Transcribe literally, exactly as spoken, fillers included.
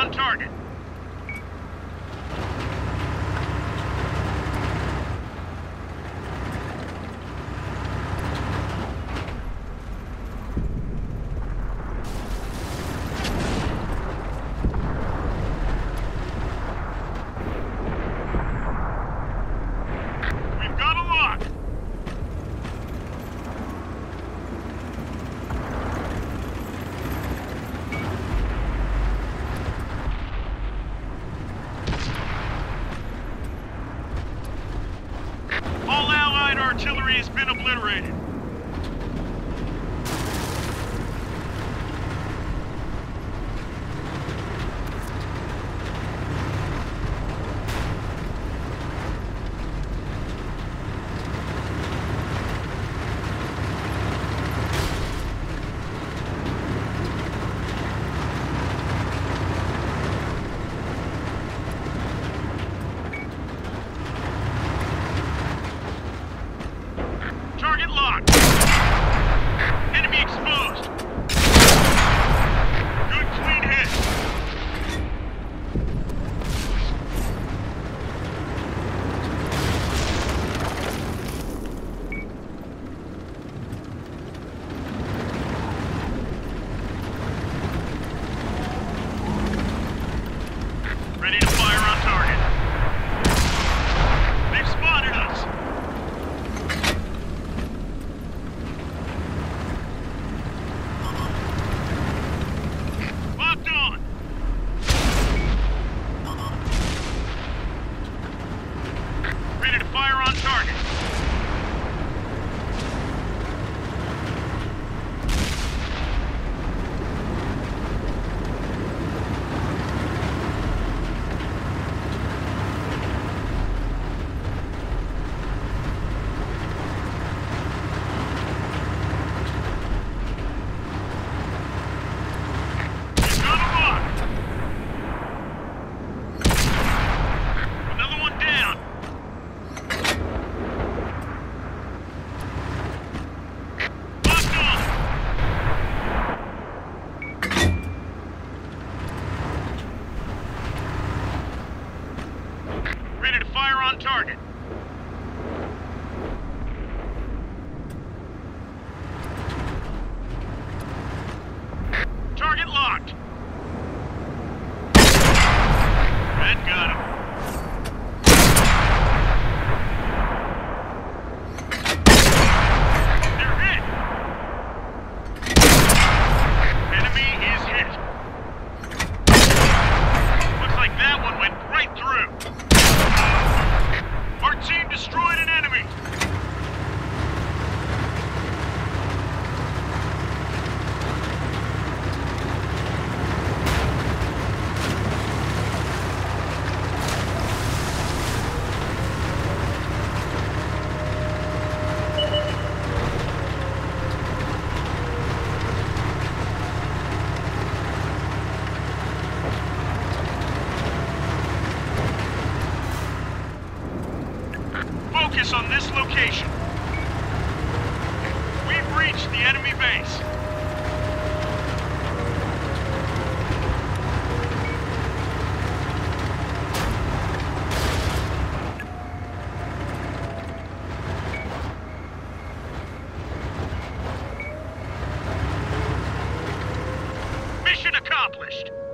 on target. We've got a lock. All Allied artillery has been obliterated. Target locked. Enemy exposed. Good clean hit. Ready to fire on target. They've spotted us. Locked on. Ready to fire on target. We've got a lock. Another one down. Locked on. Ready to fire on target. Target locked. That got him. They're hit. Enemy is hit. Looks like that one went right through. Our team destroyed an enemy. Focus on this location. We've reached the enemy base. Mission accomplished.